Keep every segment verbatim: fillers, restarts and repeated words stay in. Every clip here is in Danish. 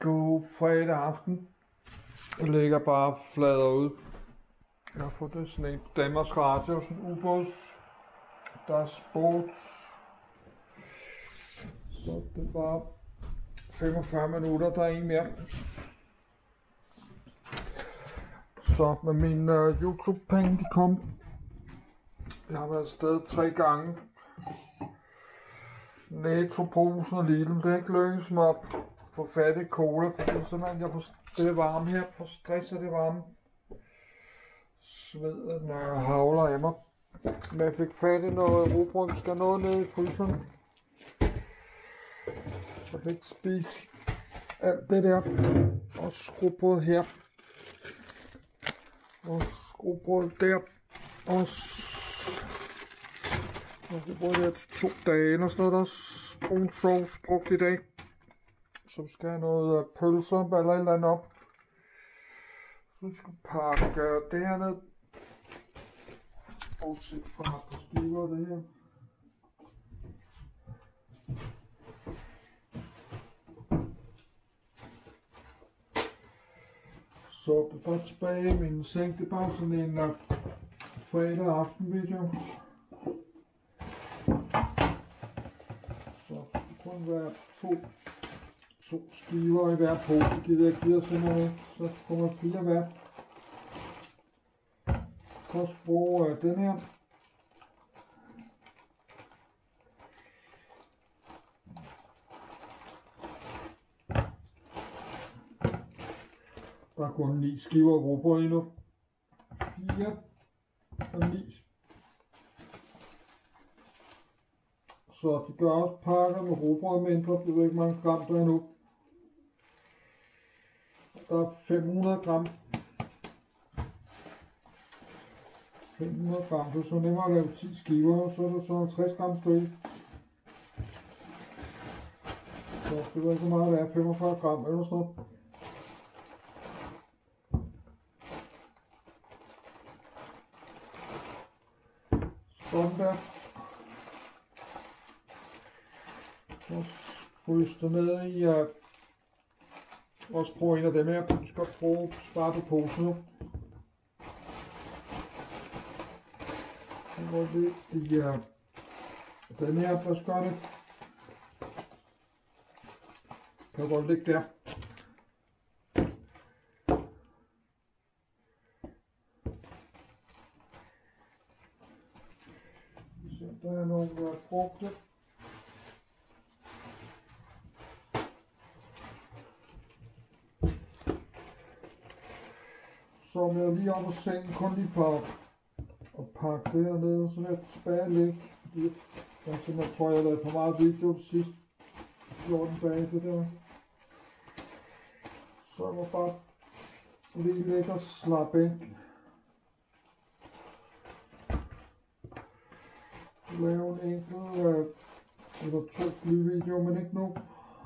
God fredag aften. Jeg ligger bare flader ud. Jeg har fået det sådan en Danmarks Radio, sådan en ubåds. Der er sport. Så det er bare femogfyrre minutter, der er en mere. Så med mine uh, YouTube-penge, de kom. Jeg har været afsted tre gange. Netto-posen og Lidl, det er ikke lykkedes mig at få fat i cola, for det er simpelthen, jeg får, det er varme her, for stress er det varme. Sveden og havler af mig. Men jeg fik fat i noget rugbrød, vi skal noget ned i fryseren. Så jeg fik spise alt det der, og skruebrød her. Og skruebrød der, og skruebrød der til to dage, og sådan noget, der er brun sovs brugt i dag. Så vi skal have noget pølser eller et eller andet op. Så vi skal pakke det her ned. Og sætte fra på skiver det her. Så det er bare tilbage i min seng. Det er bare sådan en uh, fredag aften video. Så det kun være to, to skiver i hver pose. Gider jeg giver sådan noget. Så kommer fire hver. Så skal jeg bruge uh, den her. Der er kun ni skiver rugbrød endnu. fire og ni. Så de gør også pakker med rugbrød mindre. Det ved ikke mange gram der er endnu. Der er fem hundrede gram. fem hundrede gram, det er så nemmere at lave ti skiver, så er der så halvtreds gram stykke. Så det ved ikke hvor meget det er, femogfyrre gram eller sådan noget. Sådan der. Så fryser det ned i, uh, også bruge en af dem her, du skal bruge spare på posen nu. Så går det i uh, den her, der skal det. Kan godt ligge der. Så der er nogle der er brugte. Så er jeg lige op og sengen kun lige på og pakke det her ned, så jeg tilbage lidt, fordi jeg simpelthen tror, jeg har lavet for meget video til sidst fjorten dage det der. Så jeg må bare lige lægge og slappe af. Lave en enkelt øh, eller to flyvideo, men ikke nu.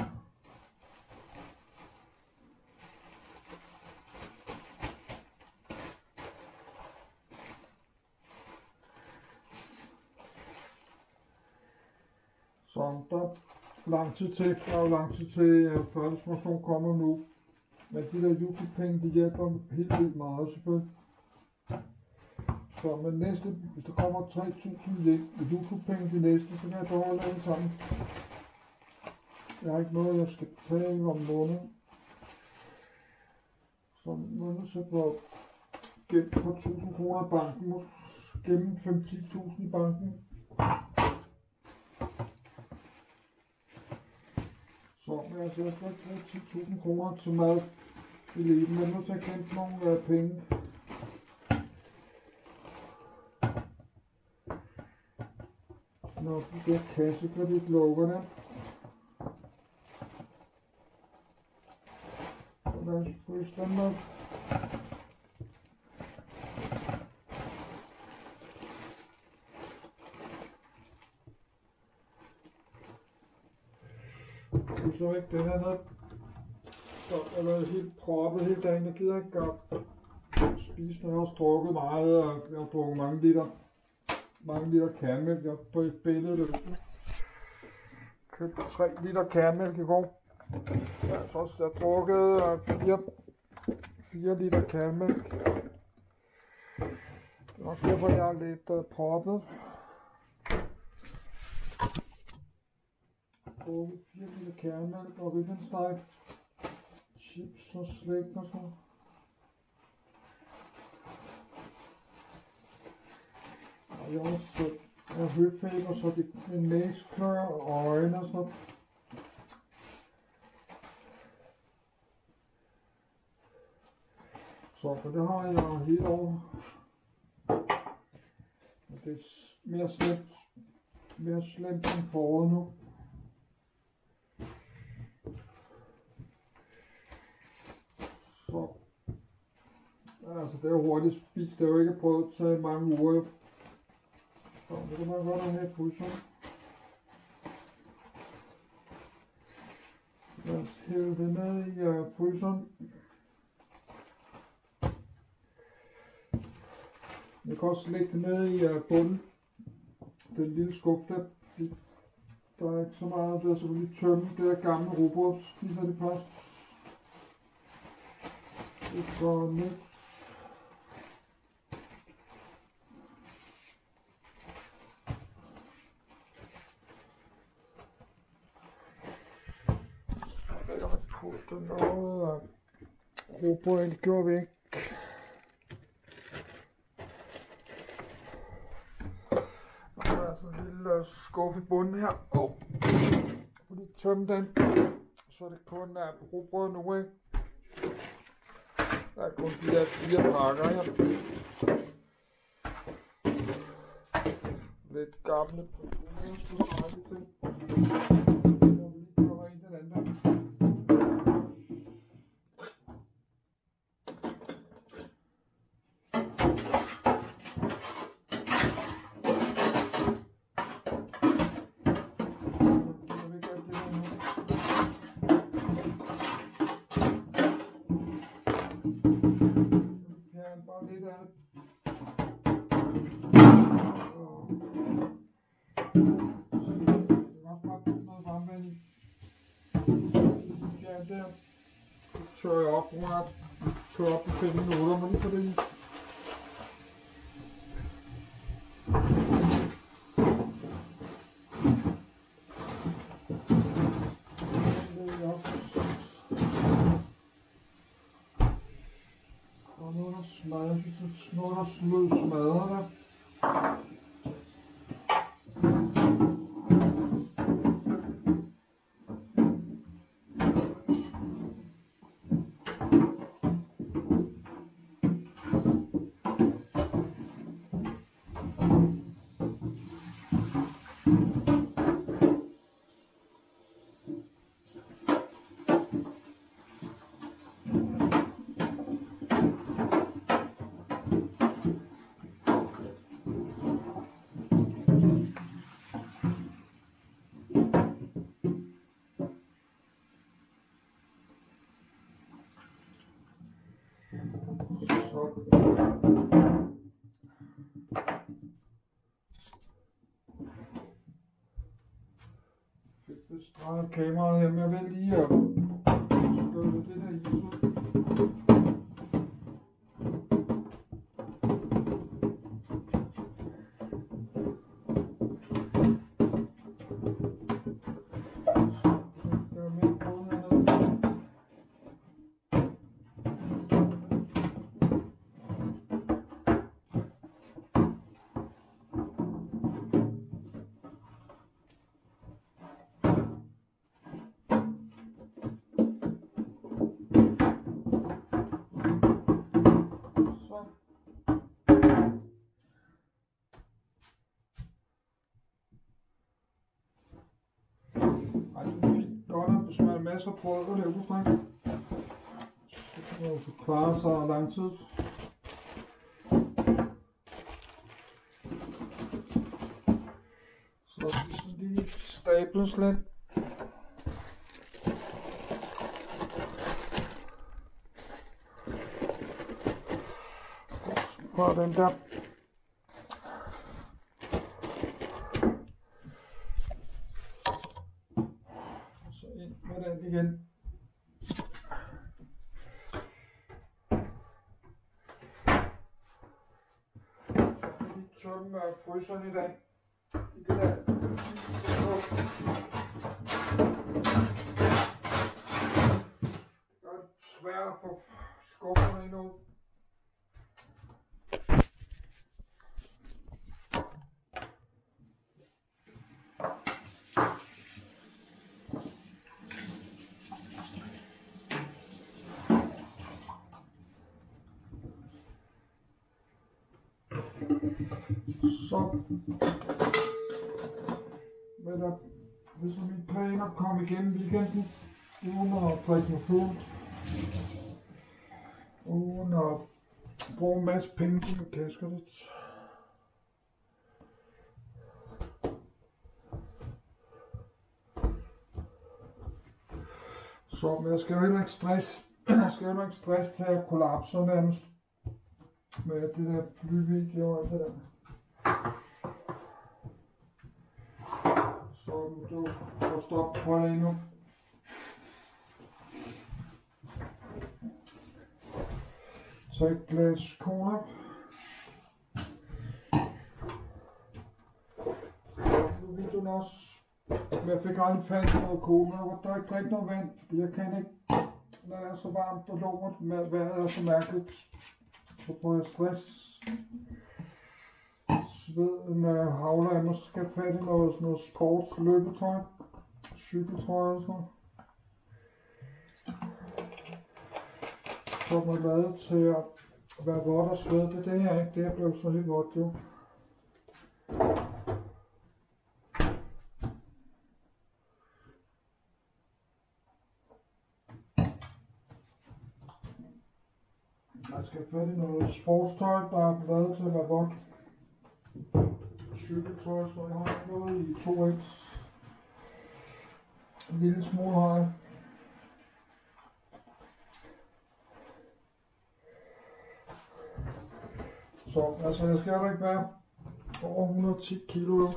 Så der er lang tid til, der er jo lang tid til uh, førtidsmotion kommer nu. Men de der YouTube-penge, de hjælper helt vildt meget selvfølgelig. Så men næste, hvis der kommer tre tusind YouTube-penge de næste, så kan jeg beholde alle sammen. Jeg har ikke noget, jeg skal betale om måneden. Så nu er jeg så på gennem på tusind kroner i banken, måske gennem fem til ti tusind i banken. Så men altså, jeg skal ikke bruge ti tusind kroner til mad i livet, men nu skal jeg kæmpe nogle uh, penge. Når de der kassekredit lukker der. Så lad os fryse den op. Så ikke den her ned. Så jeg lavede helt proppet hele dagen. Jeg gider ikke at spise, når jeg har også drukket meget, og jeg har drukket mange liter. Mange liter kærmælk. Jeg på et billede, der købte tre liter kærmælk i går. Ja, så også jeg har drukket fire liter kærmælk. Det er nok derfor, jeg er lidt uh, proppet. Drukket fire liter kærmælk og ribbensteg, chips og slik og sådan noget. Og jeg har også uh, høfeber, så det er næsklør og øjne og sådan noget. Så for det har jeg helt over. Det er mere slemt, mere slemt end foråret nu. Så altså det er hurtigt spist, det er jo ikke prøvet at tage mange uger. Så det kan man godt have i fryseren. Lad os hælde det ned i uh, fryseren. Jeg kan også lægge det ned i uh, bunden. Den lille skub der. Der er ikke så meget der, så vi tømme det her gamle rugbrød. Spiser det først. Det er så nyt. Jeg har puttet noget af rugbrød, det gjorde væk. Lille skuffe i bunden her. Oh. Lige tømme den, så er det kun er rugbrød nu, ikke? Der er kun de der fire pakker her. Lidt gamle. Tør jeg op, bruger jeg kører op på fem minutter, men lige på det i. Og nu er der smadret, jeg synes, nu er der slød smadret der. Det streger kameraet her, men jeg vil lige at skølle det der is ud. Masser af brød og leverpostej. Så kan man jo så klare sig lang tid. Så skal vi lige stables lidt. Bare den der. Sådan igen. Så kan vi tømme fryseren i dag. I det der. Det er svært at få skufferne endnu. Så vil der, hvis min plan at komme igennem weekenden, uden at drikke mig fuld, uden at bruge en masse penge på mit kaskelet. Så men jeg skal jo heller ikke stress, jeg skal jo heller ikke stress til at kollapse nærmest med det der flyvideo og alt det der. Så du får stoppe for det endnu. Så et glas cola. Nu ved du også, men jeg fik aldrig fat i noget cola, og der er ikke rigtig noget vand, fordi jeg kan ikke, når det er så varmt og lummert, med vejret er så mærkeligt, så får jeg stress. Sveden øh, havler, jeg måske skal have fat i noget, sådan noget sports løbetøj, cykeltrøj og sådan noget. Som er lavet til at være vådt og sved, det er det her ikke, det her blev så helt vådt jo. Jeg skal have fat i noget sportstøj, der er lavet til at være vådt. Cykeltøj, så jeg har noget i to x. En lille smule har jeg. Så altså jeg skal heller ikke være over et hundrede og ti kilo.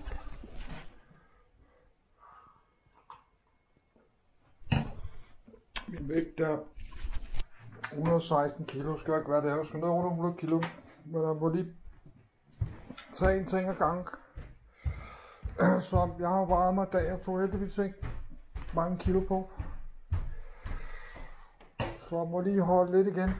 Min vægt er et hundrede og seksten kilo, skal jeg ikke være der. Jeg skal ned under hundrede kilo. Men jeg må lige tage en ting ad gang. Så jeg har varet mig i dag, jeg tog heldigvis ikke mange kilo på. Så jeg må lige holde lidt igen.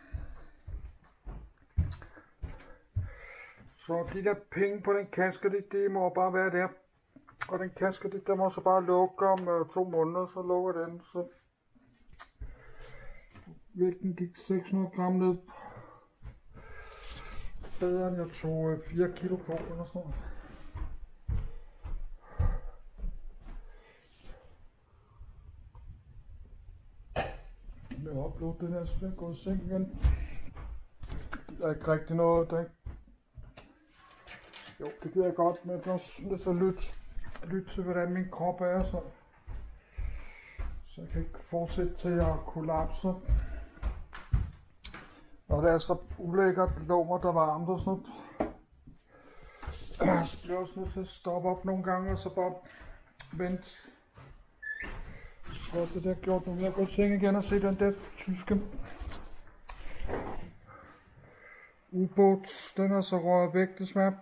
Så de der penge på den kasket, det må bare være der. Og den kasket, der må så bare lukke om uh, to måneder, så lukker den. Så vægten gik seks hundrede gram ned. Bedre end jeg tog fire kilo på eller sådan noget. Jeg har uploadet den her, så den er gået i seng igen. Der er ikke rigtig noget, der ikke... Jo, det giver jeg godt, men det er også lidt så lyt, lyt til hvordan min krop er, så, så jeg kan ikke fortsætte til at kollapse. Og det er så ulækkert, lummer der varmt og sådan noget. Så bliver jeg også nødt til at stoppe op nogle gange og så bare vente. Så det der gjort nu. Jeg har gået i seng igen og se den der tyske ubåd. Den er så røget væk desværre.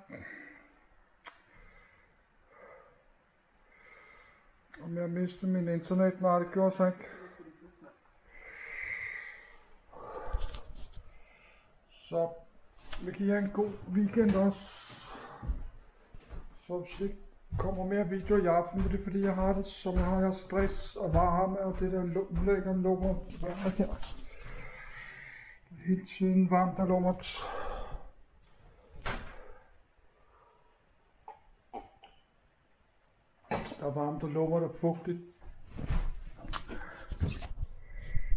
Om jeg mistede min internet, nej det gjorde så ikke. Så vi kan have en god weekend også. Så hvis det kommer mere video i aften, det er fordi jeg har det, som jeg har jeg stress og varme og det der ulækkere lummer. Helt tiden varmt og lummert. Der er varmt og lummert og fugtigt.